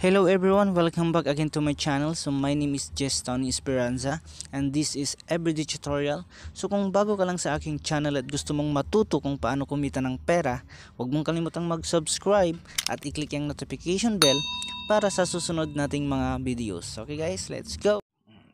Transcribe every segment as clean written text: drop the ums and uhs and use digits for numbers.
Hello everyone, welcome back again to my channel. So my name is Gestoni Esperanza and this is everyday tutorial. So kung bago ka lang sa aking channel at gusto mong matuto kung paano kumita ng pera, huwag mong kalimutang mag-subscribe at i-click yung notification bell para sa susunod nating mga videos. Okay guys, let's go!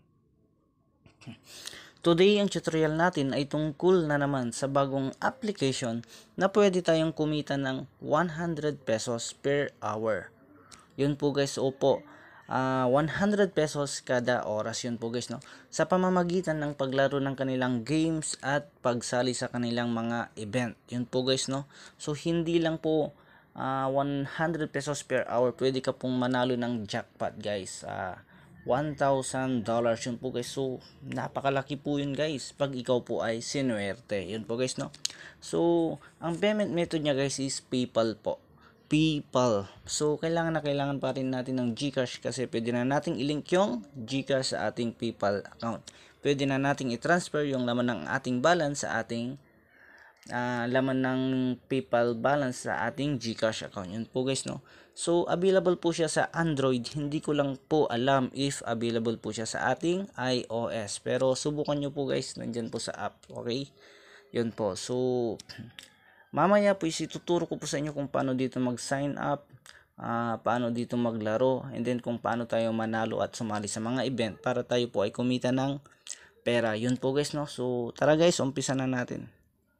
Today ang tutorial natin ay tungkol na naman sa bagong application na pwede tayong kumita ng 100 pesos per hour. Yun po guys, opo. 100 pesos kada oras yun po guys, no? Sa pamamagitan ng paglaro ng kanilang games at pagsali sa kanilang mga event. Yun po guys, no? So hindi lang po 100 pesos per hour, pwede ka pong manalo ng jackpot guys. $1,000 yun po guys. So napakalaki po yun guys pag ikaw po ay sinuwerte. Yun po guys, no? So ang payment method niya guys is PayPal po. So kailangan pa rin natin ng Gcash kasi pwede na nating i-link yung Gcash sa ating PayPal account. Pwede na nating i-transfer yung laman ng ating balance sa ating laman ng PayPal balance sa ating Gcash account. Yun po guys, no? So available po siya sa Android. Hindi ko lang po alam if available po siya sa ating iOS. Pero subukan nyo po guys, nandyan po sa app. Okay? Yun po. So mamaya po ituturo ko po sa inyo kung paano dito mag-sign up, paano dito maglaro, and then kung paano tayo manalo at sumali sa mga event para tayo po ay kumita ng pera. Yun po guys, no? So tara guys, umpisa na natin.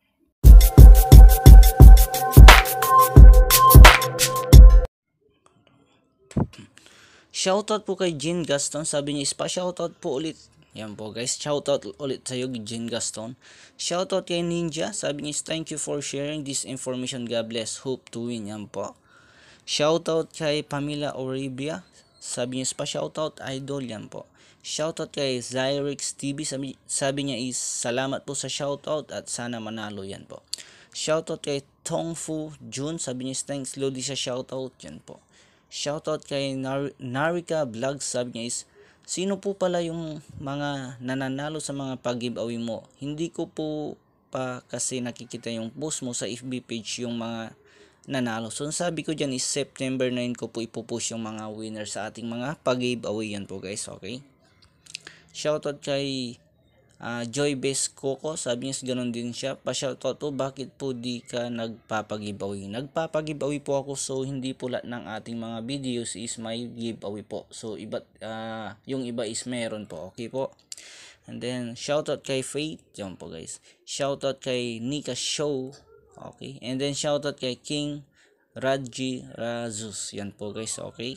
Shoutout po kay Jean Gaston, sabi niya shoutout po ulit. Yan po guys, shoutout ulit sa iyo Jean Gaston. Shoutout kay Ninja, sabi niya thank you for sharing this information, God bless, hope to win. Yan po. Shoutout kay Pamela Oribia, sabi niya shoutout idol. Yan po. Shoutout kay Zyrix TV, sabi niya salamat po sa shoutout at sana manalo. Yan po. Shoutout kay Tongfu Jun, sabi niya thanks Lodi sa shoutout. Yan po. Shoutout kay Narika Vlogs, sabi niya sino po pala yung mga nananalo sa mga pag-giveaway mo? Hindi ko po pa kasi nakikita yung post mo sa FB page yung mga nanalo. So sabi ko dyan September 9 ko po ipupush yung mga winner sa ating mga pag-giveaway. Yan po guys, okay? Shoutout kay Joy Best Coco, sabi niya ganoon din siya. Pa-shoutout po, bakit po di ka nagpapag-giveaway? Nagpapag-giveaway po ako, so hindi po lahat ng ating mga videos is may giveaway po. So yung iba is meron po, okay po. And then shoutout kay Faith, yan po guys. Shoutout kay Nika Show, okay. And then shoutout kay King Raji Razus, yan po guys, okay.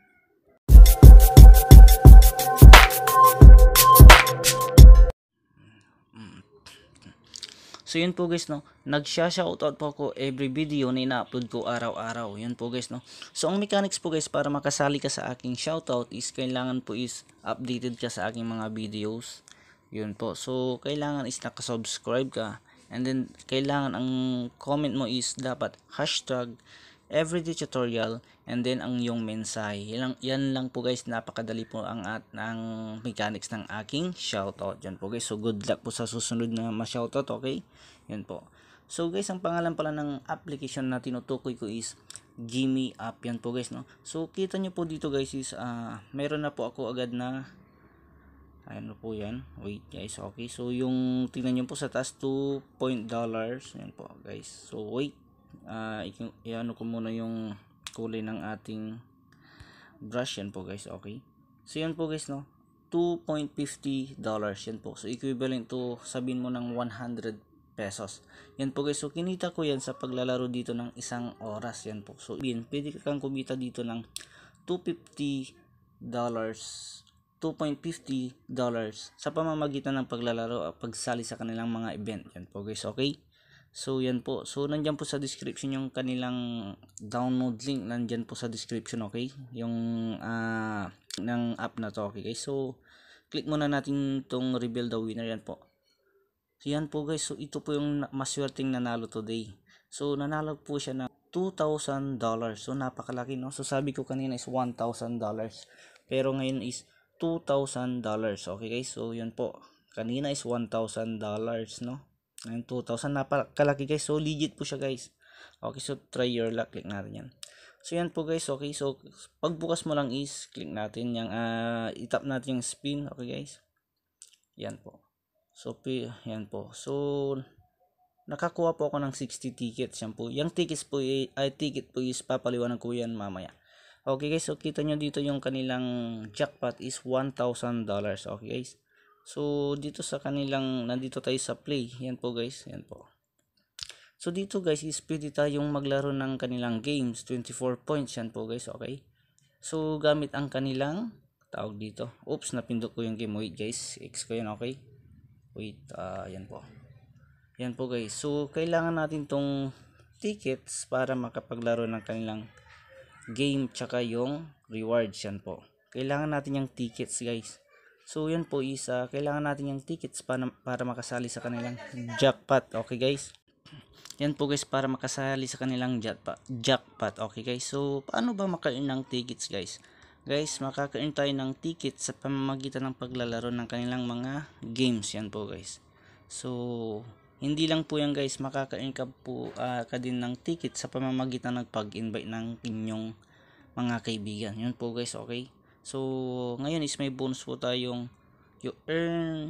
So yun po guys, no, nagsha-shoutout po ako every video na ina-upload ko araw-araw. Yun po guys, no. So ang mechanics po guys para makasali ka sa aking shoutout is kailangan po is updated ka sa aking mga videos. Yun po. So kailangan is nakasubscribe ka, and then kailangan ang comment mo is dapat hashtag everyday tutorial, and then ang yung mensahe. Yan lang po guys, napakadali po ang mechanics ng aking shoutout. Yan po guys, so good luck po sa susunod na ma-shoutout, okay? Yan po. So guys, ang pangalan pala ng application na tinutukoy ko is Gimme App. Yan po guys, no? So kita nyo po dito guys is meron na po ako agad na ano po yan, wait guys, okay. So yung tingnan nyo po sa taas $2. Yan po guys, so wait, iano ko muna yung kulay ng ating brush. Yan po guys, okay. So yan po guys, no, $2.50 yan po, so equivalent to sabihin mo ng 100 pesos. Yan po guys, so kinita ko yan sa paglalaro dito ng isang oras. Yan po, so pwede kang kumita dito ng $2.50 sa pamamagitan ng paglalaro at pagsali sa kanilang mga event. Yan po guys, okay. So yan po, so nandyan po sa description yung kanilang download link, nandyan po sa description, okay, yung ng app na to, okay guys. So click muna natin tong reveal the winner. Yan po. So yan po guys, so ito po yung maswerteng nanalo today. So nanalo po siya ng $2,000. So napakalaki, no. So sabi ko kanina is $1,000, pero ngayon is $2,000, okay guys. So yun po, kanina is $1,000, no. Ngayon 2,000, napakalaki guys. So legit po siya guys. Okay, so try your luck, click natin yan. So yan po guys, okay. So pagbukas mo lang is click natin yung itap natin yung spin, okay guys. Yan po. So yan po. So nakakuha po ako ng 60 tickets. Yan po. Yung tickets po ticket po is papaliwanag ko yan mamaya. Okay guys, so kita nyo dito yung kanilang jackpot is $1,000. Okay guys. So dito sa kanilang, nandito tayo sa play. Yan po guys, yan po. So dito guys is pwede tayong maglaro ng kanilang games. 24 points yan po guys, okay. So gamit ang kanilang tawag dito. Oops, napindot ko yung game. Wait guys, X ko yan, okay. Wait, yan po. Yan po guys. So kailangan natin tong tickets para makapaglaro ng kanilang game tsaka yung rewards. Yan po. Kailangan natin yung tickets guys. So yan po is kailangan natin yung tickets para makasali sa kanilang jackpot. Okay guys. Yan po guys, para makasali sa kanilang jackpot. Okay guys. So paano ba maka-earn ng tickets guys? Guys, makaka-earn tayo ng tickets sa pamamagitan ng paglalaro ng kanilang mga games. Yan po guys. So hindi lang po yan guys, makaka-earn ka po ka din ng ticket sa pamamagitan ng pag-invite ng inyong mga kaibigan. Yun po guys, okay. So ngayon is may bonus po tayong you earn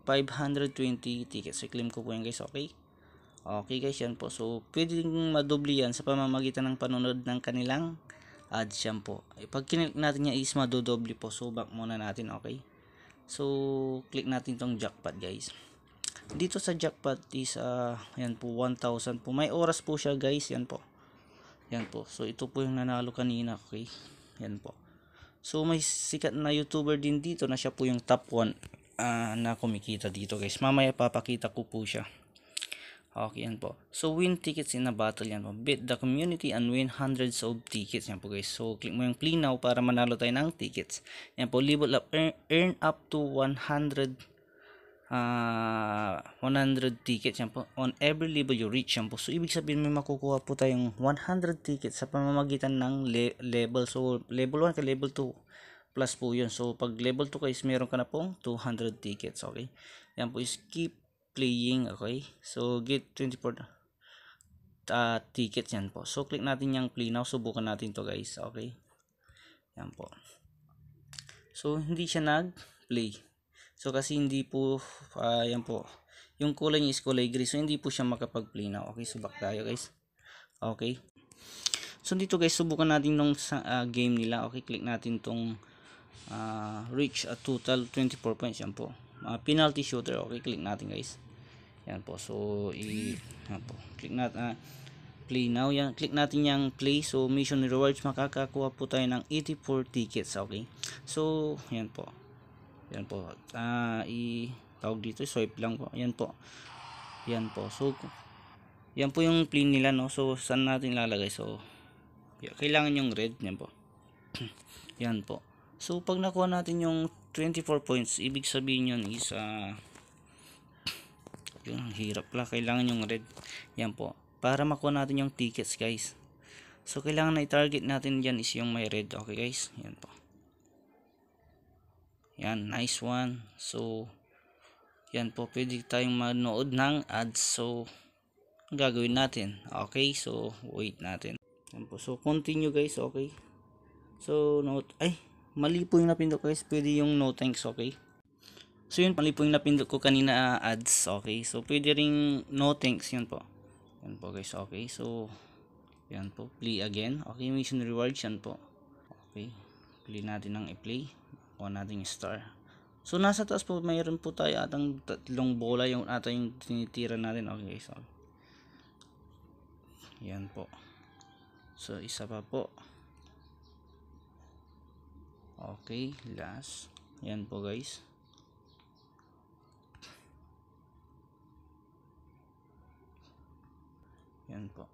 520 tickets. So claim ko po yan guys, okay. Okay guys, yan po. So pwedeng madubli yan sa pamamagitan ng panonood ng kanilang ads. Yan po. Pag kinlik natin yan is madodoble po. So back muna natin, okay. So click natin tong jackpot guys. Dito sa jackpot is yan po 1,000 po. May oras po siya guys, yan po. Yan po. So ito po yung nanalo kanina, okay. Yan po. So may sikat na YouTuber din dito na siya po yung top 1 na kumikita dito guys. Mamaya papakita ko po siya. Okay, yan po. So win tickets in a battle, yan po. Beat the community and win hundreds of tickets, yan po guys. So click mo yung play now para manalo tayo ng tickets. Yan po, level up, earn up to 100 tickets, yan po, on every level you reach, yan po. So ibig sabihin may makukuha po tayong 100 tickets sa pamamagitan ng level. So level 1 ka level 2 plus po yun. So pag level 2 guys, meron ka na pong 200 tickets, okay. Yan po is keep playing, okay. So get 24 tickets, yan po. So click natin yung play now, subukan natin to guys, okay. Yan po. So hindi siya nag-play. So kasi hindi po yan po. Yung kulay niya is kulay gray. So hindi po siya makapag-play na. Okay, so back tayo guys. Okay. So dito guys, subukan natin nung game nila. Okay, click natin tong reach a total 24 points, yan po. Penalty shooter. Okay, click natin guys. Yan po. So yan po. Click natin play now. Yan, click natin yung play. So mission rewards, makakakuha po tayo ng 84 tickets, okay. So yan po. Yan po. Tawag dito, swipe lang po. Yan po. Yan po. So yan po yung play nila, no. So saan natin lalagay? So kailangan yung red, yan po. Yan po. So pag nakuha natin yung 24 points, ibig sabihin yun is yung hirap pala, kailangan yung red. Yan po. Para makuha natin yung tickets guys. So kailangan na i-target natin dyan is yung may red, okay guys. Yan po. Yan, nice one. So yan po, pwede tayong manood ng ads. So gagawin natin, okay. So wait natin. Yan po. So continue guys, okay. So mali po yung napindot guys. Pwede yung no thanks, okay. So yun, mali po yung napindot ko kanina ads, okay. So pwede ring no thanks, yan po. Yan po guys, okay. So yan po, play again, okay. Mission rewards, yan po, okay. Play natin ng i-play. Kuha natin yung star. So nasa taas po mayroon po tayo atang tatlong bola, yung tinitira natin, okay. So yan po. So isa pa po, okay, last. Yan po guys. Yan po.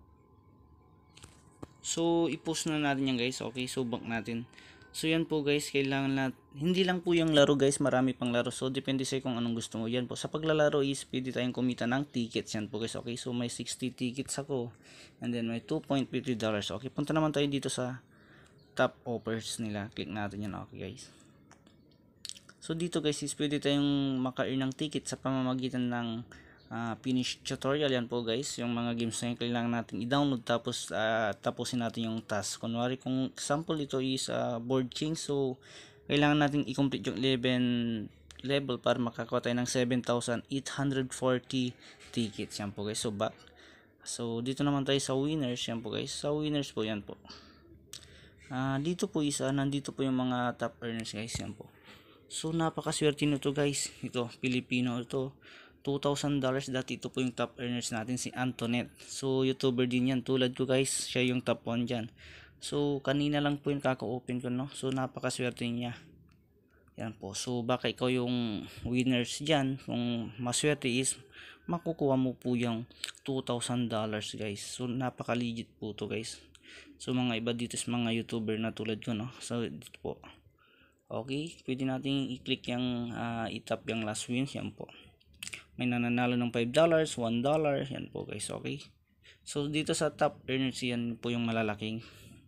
So i-post na natin yan guys, okay. So back natin. So yan po guys, kailangan hindi lang po yung laro guys, marami pang laro. So depende sa kung anong gusto mo. Yan po, sa paglalaro is pwede tayong kumita ng tickets, yan po guys, okay. So may 60 tickets ako, and then may $2.50. Okay, punta naman tayo dito sa top offers nila. Click natin yan, okay guys. So dito guys is pwede tayong maka-earn ng ticket sa pamamagitan ng finish tutorial. Yan po guys, yung mga games na yung kailangan natin i-download, tapos tapusin natin yung task. Kunwari kung example ito is board change, so kailangan natin i-complete yung 11 level para makakuha tayo ng 7,840 tickets. Yan po guys, so back. So dito naman tayo sa winners. Yan po guys, sa winners po, yan po. Dito po nandito po yung mga top earners guys. Yan po. So napakaswerte nito guys. Ito Pilipino ito, $2,000. Dati ito po yung top earners natin, si Antoinette. So YouTuber din yan tulad ko guys, siya yung top 1 dyan. So kanina lang po yung kaka-open ko, no. So napakaswerte niya. Yan po. So baka ikaw yung winners dyan. Kung maswerte is makukuha mo po yung $2,000 guys. So napaka legit po to guys. So mga iba dito is mga YouTuber na tulad ko, no. So dito po, okay, pwede natin i-click yung i-tap yung last wins. Yan po, may nananalo ng $5, $1. Yan po guys, okay. So dito sa top earners, yan po yung malalaking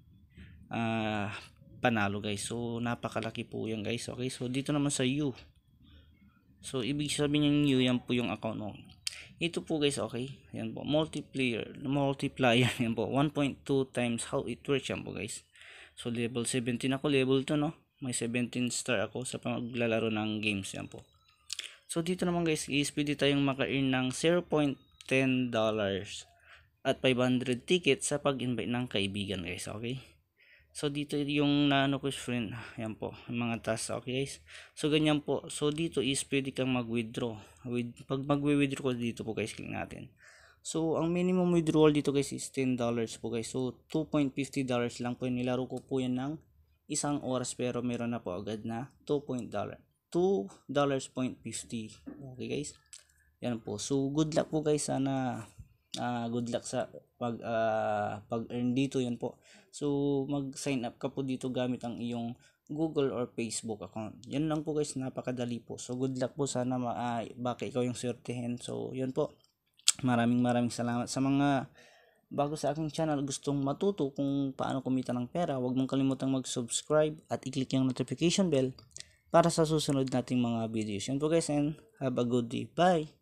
panalo guys. So napakalaki po yan guys, okay. So dito naman sa U, so ibig sabihin yung U, yan po yung account mo. Ito po guys, okay, yan po, multiplier yan po, 1.2 times how it works. Yan po guys. So level 17 ako, level 2, no. May 17 star ako sa paglalaro ng games. Yan po. So dito naman guys is pwede tayong maka-earn ng $0.10 at 500 tickets sa pag-invite ng kaibigan guys, okay. So dito yung naano ko friend, yan po, mga tasks, okay guys. So ganyan po. So dito is pwede kang mag-withdraw. Pag mag-withdraw ko dito po guys, click natin. So ang minimum withdrawal dito guys is $10 po guys. So $2.50 lang po, nilaro ko po yan ng isang oras, pero meron na po agad na $2.50. Okay guys, yan po. So good luck po guys, sana good luck sa pag earn dito. Yan po. So mag sign up ka po dito gamit ang iyong Google or Facebook account. Yan lang po guys, napakadali po. So good luck po, sana baka ikaw yung swertehin. So yan po, maraming salamat sa mga bago sa aking channel, gustong matuto kung paano kumita ng pera. Huwag mong kalimutang mag-subscribe at i-click yung notification bell para sa susunod nating mga videos. Yan po guys, and have a good day. Bye!